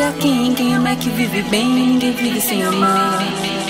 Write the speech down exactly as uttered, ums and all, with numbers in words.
a quem? Quem ama é que vive bem, ninguém vive sem amar.